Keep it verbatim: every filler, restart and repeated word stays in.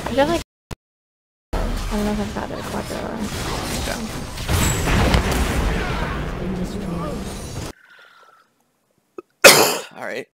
I feel like I don't know if I've got it. Quadro. All right.